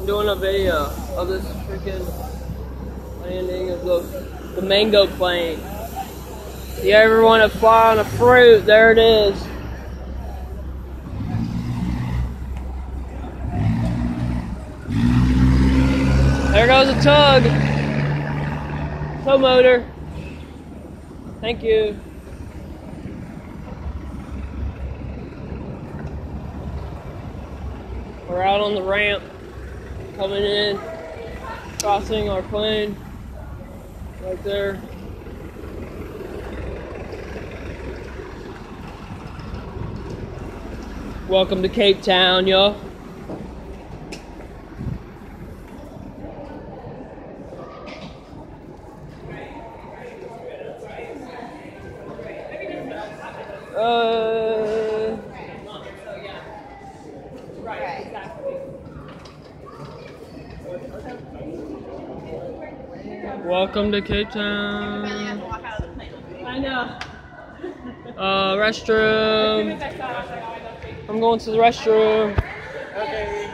doing a video of this freaking landing of the mango plane. If you ever want to fly on a fruit, there it is. There goes a tug. Tow motor. Thank you. We're out on the ramp, coming in, crossing our plane, right there. Welcome to Cape Town, y'all. Welcome to Cape Town. I know. Restroom. I'm going to the restroom. Okay.